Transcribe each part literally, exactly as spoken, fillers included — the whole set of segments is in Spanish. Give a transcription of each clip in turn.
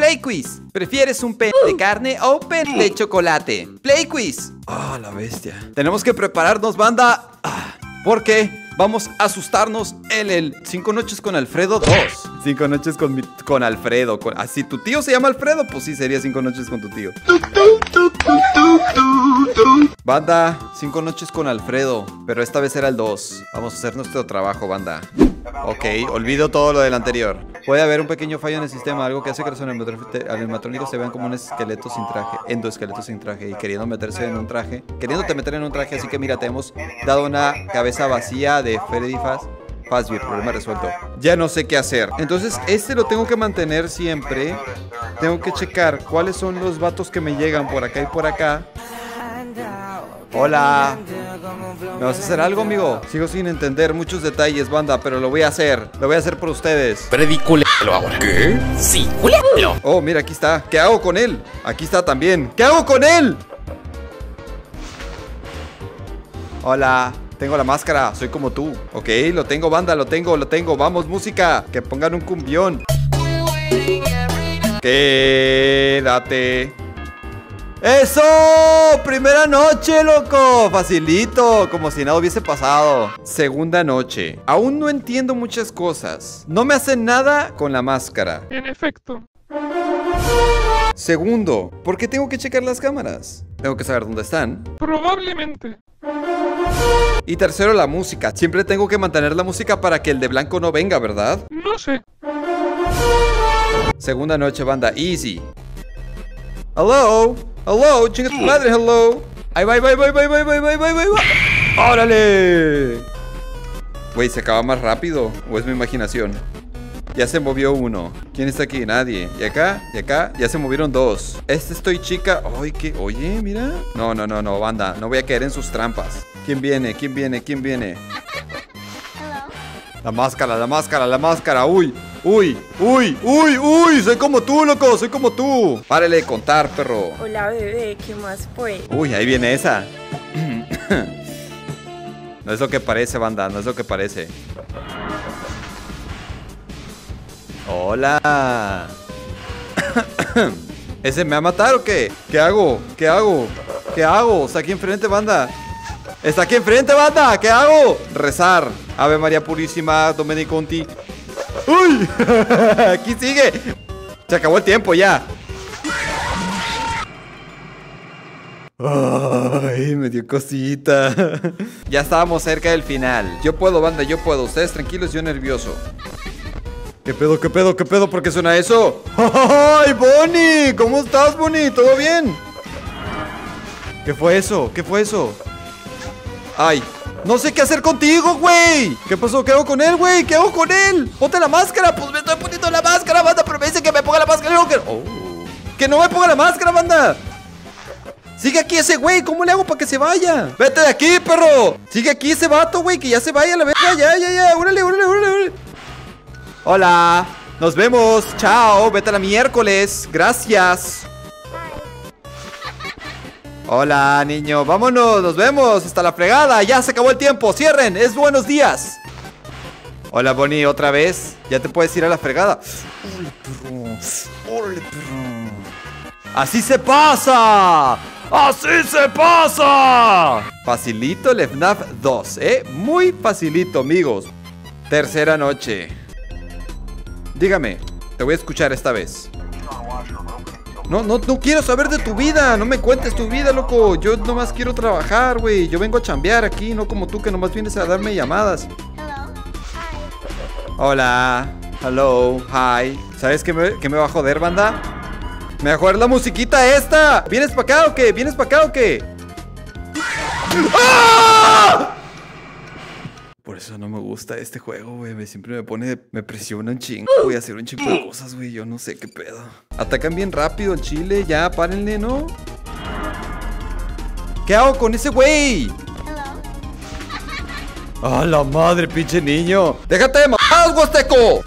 Play Quiz. ¿Prefieres un pene de carne o un pene de chocolate? Play Quiz. Ah, la bestia. Tenemos que prepararnos, banda. Ah, porque vamos a asustarnos en el Cinco Noches con Alfredo dos. Cinco Noches con, mi, con Alfredo. Con, así, ¿tu tío se llama Alfredo? Pues sí, sería Cinco Noches con tu tío. Banda, Cinco Noches con Alfredo. Pero esta vez era el dos. Vamos a hacer nuestro trabajo, banda. Ok, olvido todo lo del anterior. Puede haber un pequeño fallo en el sistema, algo que hace que los animatrónicos se vean como un esqueleto sin traje, endoesqueleto sin traje, y queriendo meterse en un traje, queriéndote meter en un traje. Así que mira, te hemos dado una cabeza vacía de Freddy Faz Fazbear, problema resuelto. Ya no sé qué hacer. Entonces este lo tengo que mantener siempre. Tengo que checar cuáles son los vatos que me llegan por acá y por acá. Hola. ¿Me vas a hacer algo, amigo? Sigo sin entender muchos detalles, banda, pero lo voy a hacer. Lo voy a hacer por ustedes. Freddy, culéalo ahora. ¿Qué? Sí, culéalo. Oh, mira, aquí está. ¿Qué hago con él? Aquí está también. ¿Qué hago con él? Hola. Tengo la máscara, soy como tú. Ok, lo tengo, banda, lo tengo, lo tengo. Vamos, música, que pongan un cumbión. Quédate. ¡Eso! ¡Primera noche, loco! Facilito, como si nada hubiese pasado. Segunda noche. Aún no entiendo muchas cosas. No me hacen nada con la máscara. En efecto. Segundo, ¿por qué tengo que checar las cámaras? Tengo que saber dónde están. Probablemente. Y tercero, la música. Siempre tengo que mantener la música para que el de blanco no venga, ¿verdad? No sé. Segunda noche, banda. Easy. Hello. Hello. Chinga tu madre, hello. Ahí va, ahí va, ahí va, ahí va, ahí va, ahí va, ahí va, ahí va. ¡Órale! Güey, ¿se acaba más rápido? ¿O es mi imaginación? Ya se movió uno. ¿Quién está aquí? Nadie. Y acá, y acá, ya se movieron dos. Este estoy chica. Ay, ¿qué? Oye, mira. No, no, no, no, banda. No voy a caer en sus trampas. ¿Quién viene? ¿Quién viene? ¿Quién viene? La máscara, la máscara, la máscara. Uy, uy, uy, uy, uy. Soy como tú, loco. Soy como tú. Párale de contar, perro. Hola, bebé. ¿Qué más fue? Uy, ahí viene esa. No es lo que parece, banda. No es lo que parece. Hola. ¿Ese me va a matar o qué? ¿Qué hago? ¿Qué hago? ¿Qué hago? Está aquí enfrente, banda. Está aquí enfrente, banda. ¿Qué hago? Rezar. Ave María Purísima, Domini Conti. ¡Uy! Aquí sigue. Se acabó el tiempo ya. Ay, me dio cosita. Ya estábamos cerca del final. Yo puedo, banda, yo puedo. Ustedes tranquilos, yo nervioso. ¿Qué pedo, qué pedo, qué pedo? ¿Por qué suena eso? ¡Ay, Bonnie! ¿Cómo estás, Bonnie? ¿Todo bien? ¿Qué fue eso? ¿Qué fue eso? ¡Ay! ¡No sé qué hacer contigo, güey! ¿Qué pasó? ¿Qué hago con él, güey? ¿Qué hago con él? ¡Ponte la máscara! Pues me estoy poniendo la máscara, banda. Pero me dice que me ponga la máscara. Que... Oh. ¡Que no me ponga la máscara, banda! Sigue aquí ese güey. ¿Cómo le hago para que se vaya? ¡Vete de aquí, perro! Sigue aquí ese vato, güey. Que ya se vaya a la verga. Ya, ya, ya. ¡Órale, órale, órale, órale! Hola, nos vemos, chao, vete a la miércoles, gracias. Hola, niño, vámonos, nos vemos, hasta la fregada, ya se acabó el tiempo, cierren, es buenos días. Hola, Bonnie, otra vez, ya te puedes ir a la fregada. Órale, perro, órale, perro. Así se pasa, así se pasa. Facilito el F NAF dos, eh, muy facilito, amigos. Tercera noche. Dígame, te voy a escuchar esta vez. No, no, no quiero saber de tu vida. No me cuentes tu vida, loco. Yo nomás quiero trabajar, güey. Yo vengo a chambear aquí, no como tú que nomás vienes a darme llamadas. Hola. Hello. Hi. ¿Sabes qué me, qué me va a joder, banda? Me va a joder la musiquita esta. ¿Vienes para acá o qué? ¿Vienes para acá o qué? ¡Ah! Por eso no me gusta este juego, güey. Siempre me pone, me presiona un chingo, voy a hacer un chingo de cosas, güey. Yo no sé qué pedo. Atacan bien rápido el chile, ya, párenle, ¿no? ¿Qué hago con ese güey? ¡A la madre, pinche niño! ¡Déjate de mamadas, Huasteco!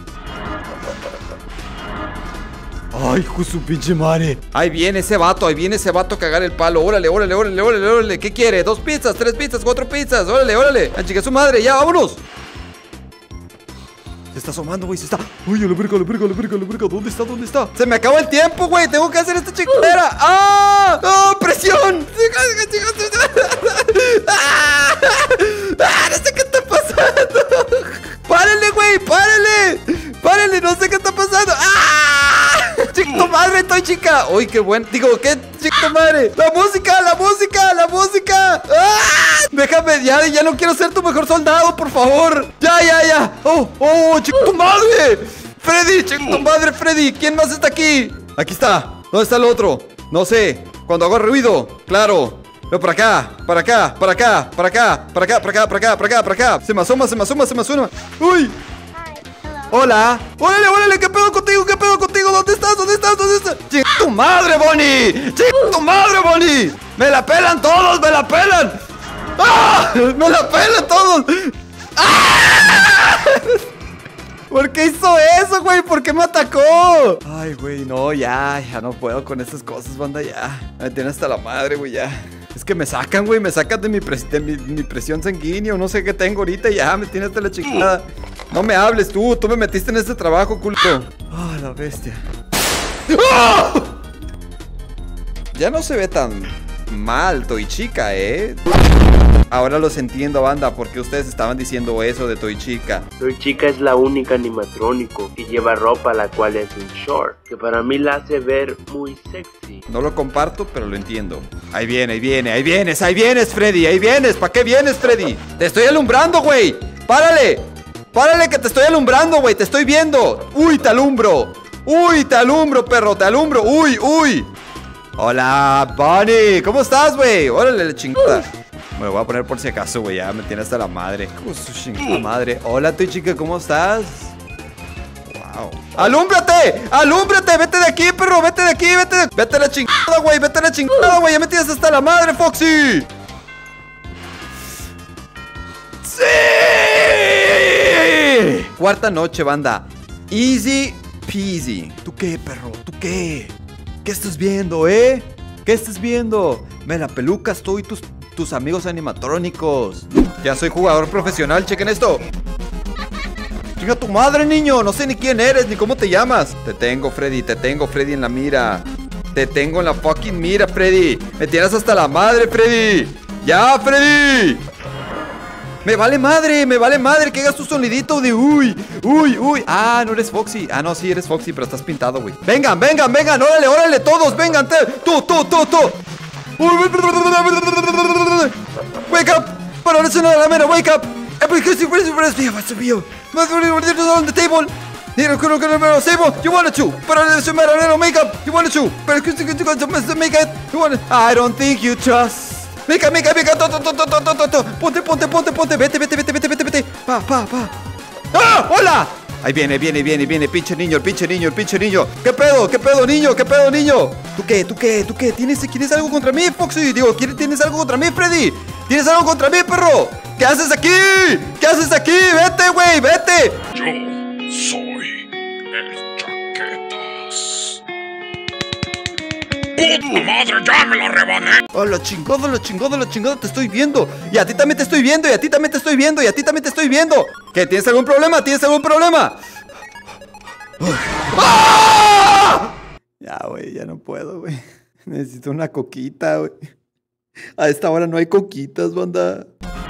¡Ay, hijo de su pinche madre! Ahí viene ese vato, ahí viene ese vato a cagar el palo. Órale, órale, órale, órale, órale. ¿Qué quiere? ¿Dos pizzas, tres pizzas, cuatro pizzas? Órale, órale. ¡A chica su madre! ¡Ya, vámonos! Se está asomando, güey, se está... Uy, a la verga, a la verga, a la verga, a la verga. ¿Dónde está? ¿Dónde está? Se me acaba el tiempo, güey. Tengo que hacer esta chingadera. ¡Ah! ¡Oh, presión! ¡Ah! ¡Ah! No sé qué está pasando. ¡Párale, güey! ¡Párale! ¡Párale! No sé qué está pasando. ¡Ah! ¡Chico madre, estoy chica! ¡Uy, qué buen! Digo, ¿qué? ¡Chico madre! ¡La música! ¡La música! ¡La música! ¡Ah! Déjame, ya, ya no quiero ser tu mejor soldado, por favor. ¡Ya, ya, ya! ¡Oh, oh, chico madre! ¡Freddy! ¡Chico madre, Freddy! ¿Quién más está aquí? Aquí está. ¿Dónde está el otro? No sé. Cuando hago ruido. Claro. Pero para acá, para acá, para acá, para acá, para acá, para acá, para acá, para acá, para acá. Se me asoma, se me asoma, se me asoma. ¡Uy! Hola. ¡Órale, órale! ¿Qué pedo contigo? ¿Qué pedo contigo? ¿Dónde estás? ¿Dónde estás? ¿Dónde estás? ¡Chinga tu madre, Bonnie! ¡Chinga tu madre, Bonnie! ¡Me la pelan todos! ¡Me la pelan! ¡Ah! ¡Me la pelan todos! ¡Ah! ¿Por qué hizo eso, güey? ¿Por qué me atacó? Ay, güey, no, ya, ya no puedo con esas cosas, banda, ya. Me tiene hasta la madre, güey, ya. Es que me sacan, güey, me sacan de mi, pres de mi, mi presión sanguínea o no sé qué tengo ahorita, ya, me tiene hasta la chingada. No me hables tú, tú me metiste en este trabajo, culto. Ah, la bestia. ¡Ah! Ya no se ve tan mal, Toy Chica, ¿eh? Ahora los entiendo, banda, porque ustedes estaban diciendo eso de Toy Chica. Toy Chica es la única animatrónico que lleva ropa la cual es un short, que para mí la hace ver muy sexy. No lo comparto, pero lo entiendo. Ahí viene, ahí viene, ahí vienes, ahí vienes, Freddy, ahí vienes. ¿Para qué vienes, Freddy? Te estoy alumbrando, güey. Párale, párale que te estoy alumbrando, güey. Te estoy viendo. Uy, te alumbro. Uy, te alumbro, perro, te alumbro. Uy, uy. Hola, Bunny. ¿Cómo estás, güey? Órale, la chingada. Me lo voy a poner por si acaso, güey. Ya me tiene hasta la madre. Como su chingada madre. Hola, Toy Chica, ¿cómo estás? Wow. ¡Alúmbrate! ¡Alúmbrate! ¡Vete de aquí, perro! ¡Vete de aquí! ¡Vete de... ¡Vete a la chingada, güey! ¡Vete a la chingada, güey! ¡Ya me tienes hasta la madre, Foxy! ¡Sí! Cuarta noche, banda. Easy peasy. ¿Tú qué, perro? ¿Tú qué? ¿Qué estás viendo, eh? ¿Qué estás viendo? Me la pelucas tú y tus... tus amigos animatrónicos. Ya soy jugador profesional, chequen esto. Chinga tu madre, niño. No sé ni quién eres, ni cómo te llamas. Te tengo, Freddy, te tengo, Freddy, en la mira. Te tengo en la fucking mira, Freddy. Me tienes hasta la madre, Freddy. Ya, Freddy. Me vale madre, me vale madre que hagas tu sonidito de uy, uy, uy. Ah, no eres Foxy. Ah, no, sí eres Foxy, pero estás pintado, güey. Vengan, vengan, vengan, órale, órale, todos, vengan. Te... Tú, tú, tú, tú. Wake up! Para no sonar la mera, wake up! Because you really what's the real? On the table. You wanted to, but I didn't matter. I don't make up. You wanted to, but because you to make it. You wanted. I don't think you trust. Make up, make up, make up. Ponte, ponte, ponte, ponte. Vete, vete, vete, vete, vete, vete. Pa, pa, pa. ¡Ah! ¡Hola! Ahí viene, viene, viene, viene, pinche niño, el pinche niño, el pinche niño. ¿Qué pedo? ¿Qué pedo, niño? ¿Qué pedo, niño? ¿Tú qué? ¿Tú qué? ¿Tú qué? ¿Tienes, ¿tienes algo contra mí, Foxy? Digo, ¿tienes algo contra mí, Freddy? ¿Tienes algo contra mí, perro? ¿Qué haces aquí? ¿Qué haces aquí? Vete, güey, vete. Yo soy el Chaquetas. ¡Puta madre, ya me lo rebané! Oh, la chingada, la chingada, la chingada, te estoy viendo. Y a ti también te estoy viendo, y a ti también te estoy viendo, y a ti también te estoy viendo. ¿Qué? ¿Tienes algún problema? ¿Tienes algún problema? ¡Ah! Ya, güey, ya no puedo, güey. Necesito una coquita, güey. A esta hora no hay coquitas, banda.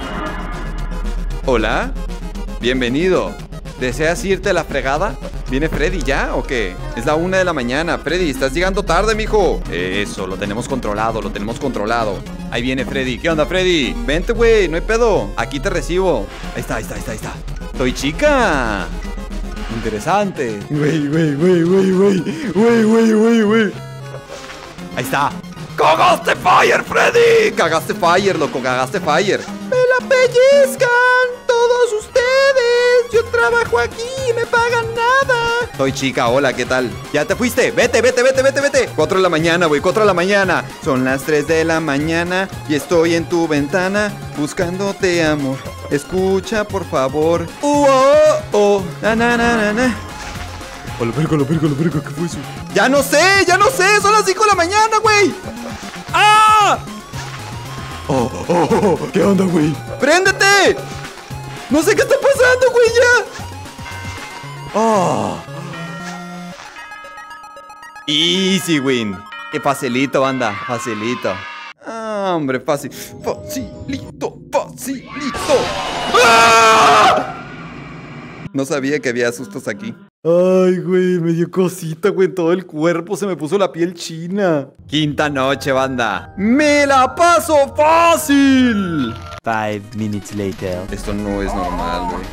Hola, bienvenido. ¿Deseas irte a la fregada? ¿Viene Freddy ya o qué? Es la una de la mañana. Freddy, estás llegando tarde, mijo. Eso, lo tenemos controlado, lo tenemos controlado. Ahí viene Freddy. ¿Qué onda, Freddy? Vente, güey, no hay pedo. Aquí te recibo. Ahí está, ahí está, ahí está, ahí está. Toy Chica. Interesante. Güey, güey, güey, güey, güey. Güey, güey, güey, güey. Ahí está. ¡Cagaste fire, Freddy! Cagaste fire, loco, cagaste fire. ¡Me la pellizcan todos ustedes! Yo trabajo aquí y me pagan nada. Soy Chica, hola, ¿qué tal? ¿Ya te fuiste? Vete, vete, vete, vete, vete. Cuatro de la mañana, güey, cuatro de la mañana. Son las tres de la mañana y estoy en tu ventana buscándote, amor. Escucha, por favor. Uh, oh, oh, na, na, na, na, na. A la verga, a la verga, a la verga, ¿qué fue eso? Ya no sé, ya no sé, son las cinco de la mañana, güey. ¡Ah! Oh, oh, oh, ¿qué onda, güey? ¡Préndete! No sé qué está pasando, güey, ya. Oh. Easy win. Qué facilito, banda. Facilito. Ah, hombre, fácil. Facilito, facilito. ¡Ah! No sabía que había sustos aquí. Ay, güey, me dio cosita, güey. En todo el cuerpo se me puso la piel china. Quinta noche, banda. ¡Me la paso fácil! Five minutes later. Esto no es normal, güey.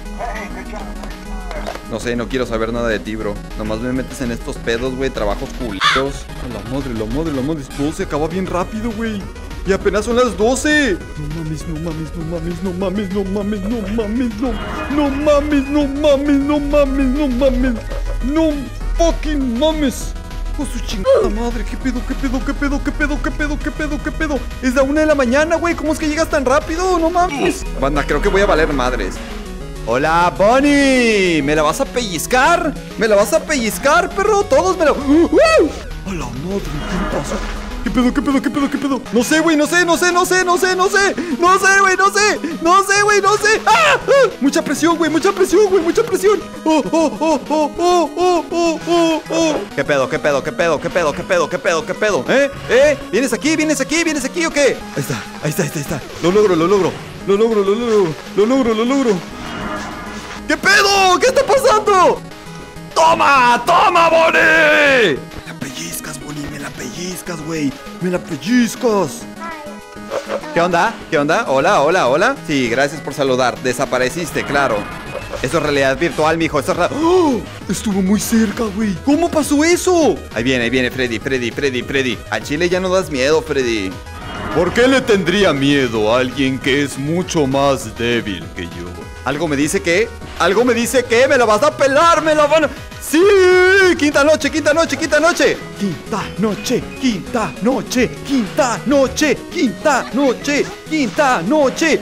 No sé, no quiero saber nada de ti, bro. Nomás me metes en estos pedos, güey. Trabajos culitos. A la madre, la madre, la madre. Todo se acaba bien rápido, güey. Y apenas son las doce. No mames, no mames, no mames, no mames, no mames, no mames, no. No mames, no mames, no mames, no mames. No fucking mames. Oh, su chingada madre. ¿Qué pedo, qué pedo, qué pedo, qué pedo, qué pedo, qué pedo, qué pedo? Es la una de la mañana, güey. ¿Cómo es que llegas tan rápido? No mames. Banda, creo que voy a valer madres. Hola, Bunny. ¿Me la vas a pellizcar? ¿Me la vas a pellizcar, perro? Todos me la... ¡Uh! ¡A la madre! ¿Qué pasó? ¿Qué pedo, qué pedo, qué pedo, qué pedo? No sé, güey, no sé, no sé, no sé, no sé, no sé. No sé, güey, no sé. No sé, güey, no sé. ¡Ah! ¡Ah! Mucha presión, güey, mucha presión, güey, mucha presión. Oh, oh, oh, oh, oh, oh, oh, oh, oh. ¿Qué pedo, qué pedo, qué pedo, qué pedo, qué pedo, qué pedo, qué pedo? ¿Eh? ¿Eh? ¿Vienes aquí, vienes aquí, vienes aquí o qué? Ahí está, ahí está, ahí está, ahí está. Lo logro, lo logro. Lo logro, lo logro. Lo logro, lo logro. ¿Qué pedo? ¿Qué está pasando? ¡Toma! ¡Toma, Bonnie! Me la pellizcas, Bonnie, me la pellizcas, güey. Me la pellizcas. ¿Qué onda? ¿Qué onda? Hola, hola, hola. Sí, gracias por saludar. Desapareciste, claro. Eso es realidad virtual, mijo. Eso es ra- ¡Oh! Estuvo muy cerca, güey. ¿Cómo pasó eso? Ahí viene, ahí viene Freddy, Freddy, Freddy, Freddy. Al chile ya no das miedo, Freddy. ¿Por qué le tendría miedo a alguien que es mucho más débil que yo? Algo me dice que... Algo me dice que me la vas a pelar, me la van a... ¡Sí! Quinta noche, quinta noche, quinta noche. Quinta noche, quinta noche, quinta noche, quinta noche, quinta noche.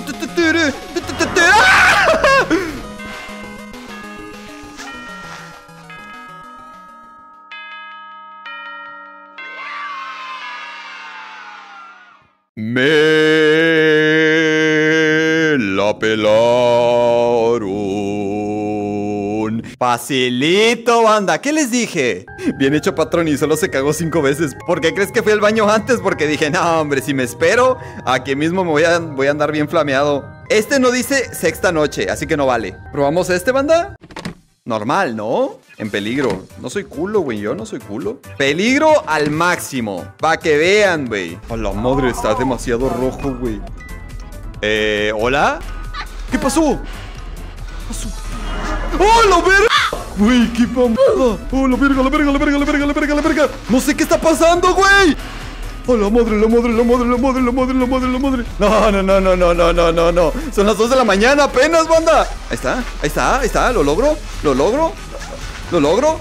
Me la pelaron. Facilito, banda. ¿Qué les dije? Bien hecho, patrón, y solo se cagó cinco veces. ¿Por qué crees que fui al baño antes? Porque dije, no, hombre, si me espero, aquí mismo me voy a, voy a andar bien flameado. Este no dice sexta noche, así que no vale. ¿Probamos este, banda? Normal, ¿no? En peligro. No soy culo, güey. Yo no soy culo. Peligro al máximo. Pa' que vean, güey. A la madre, está demasiado rojo, güey. Eh, ¿hola? ¿Qué pasó? ¿Qué pasó? ¡Oh, la verga! Güey, qué mamada. ¡Oh, la verga, la verga, la verga, la verga, la verga, la verga! No sé qué está pasando, güey. ¡Oh, la madre, la madre, la madre, la madre, la madre, la madre, la madre! No, no, no, no, no, no, no, no, no. Son las dos de la mañana apenas, banda. Ahí está, ahí está, ahí está. Lo logro, lo logro, lo logro.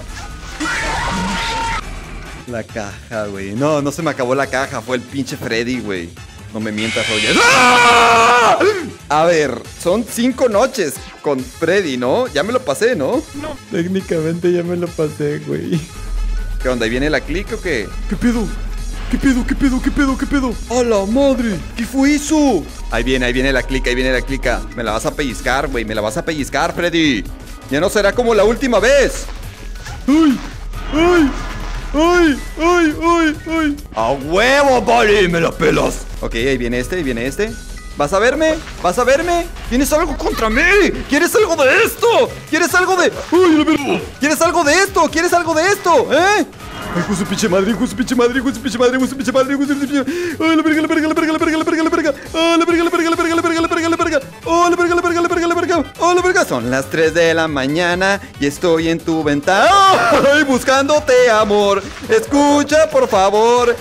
La caja, güey. No, no se me acabó la caja. Fue el pinche Freddy, güey. No me mientas, oye. ¡Ah! A ver, son cinco noches con Freddy, ¿no? Ya me lo pasé, ¿no? No. Técnicamente ya me lo pasé, güey. ¿Qué onda? ¿Ahí viene la click o qué? ¿Qué pedo? ¿Qué pedo? ¿Qué pedo? ¿Qué pedo? ¿Qué pedo? ¡A la madre! ¿Qué fue eso? Ahí viene, ahí viene la clica, ahí viene la clica. Me la vas a pellizcar, güey. Me la vas a pellizcar, Freddy. Ya no será como la última vez. ¡Ay! ¡Ay! ¡Ay! ¡Ay! ¡Ay! ¡Ay! ¡A huevo, Bunny! ¡Me la pelas! Ok, ahí viene este, ahí viene este. ¿Vas a verme? ¿Vas a verme? ¿Tienes algo contra mí? ¿Quieres algo de esto? ¿Quieres algo de...? ¡Ay, la verga! ¿Quieres algo de esto? ¿Quieres algo de esto? ¿Eh? ¡Ay, hijo de su pinche madre! ¡Hijo de su pinche madre! ¡Hijo de su pinche madre! ¡Hijo de su pinche madre! ¡Hijo de su pinche madre! ¡Ay, la verga, la verga, la verga, la verga, la verga, la verga! ¡Oh, la verga, la verga, la verga, la verga, la verga, la verga! ¡Oh, la verga, la verga, la verga, la verga! ¡Oh, la verga! Son las tres de la mañana y estoy en tu ventana. ¡Ay, buscándote, amor! Escucha, por favor.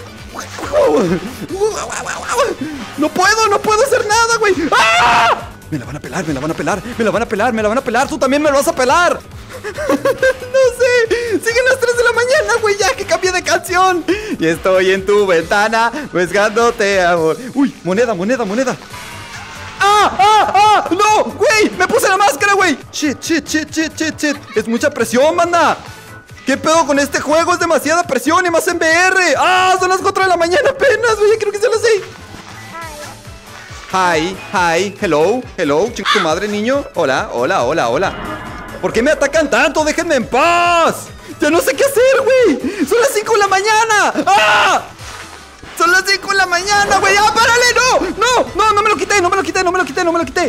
No puedo, no puedo hacer nada, güey. ¡Ah! Me la van a pelar, me la van a pelar, me la van a pelar, me la van a pelar. Tú también me lo vas a pelar. No sé, siguen las tres de la mañana, güey, ya que cambié de canción. Y estoy en tu ventana buscándote, amor. Uy, moneda, moneda, moneda. ¡Ah! ¡Ah! ¡Ah! ¡No! ¡Güey! ¡Me puse la máscara, güey! Shit, shit, shit, shit, shit, shit. Es mucha presión, banda. ¿Qué pedo con este juego? Es demasiada presión y más en V R. ¡Ah! Son las cuatro de la mañana apenas, güey. Creo que se las sé. Hi, hi, hello, hello, chico tu madre, niño. Hola, hola, hola, hola. ¿Por qué me atacan tanto? ¡Déjenme en paz! ¡Ya no sé qué hacer, güey! ¡Son las cinco de la mañana! ¡Ah! ¡Son las cinco de la mañana, güey! ¡Ah, párale! ¡No! ¡No! ¡No! ¡No me lo quité! ¡No me lo quité! ¡No me lo quité! ¡No me lo quité!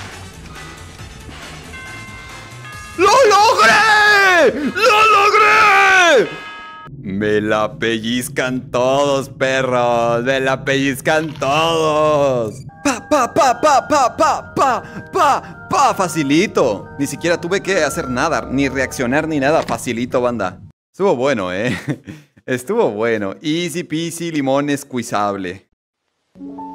¡Lo logré! ¡Lo logré! Me la pellizcan todos, perros. Me la pellizcan todos. Pa, pa, pa, pa, pa, pa, pa, pa, pa. Facilito. Ni siquiera tuve que hacer nada, ni reaccionar ni nada. Facilito, banda. Estuvo bueno, eh. Estuvo bueno. Easy peasy, limón escuizable.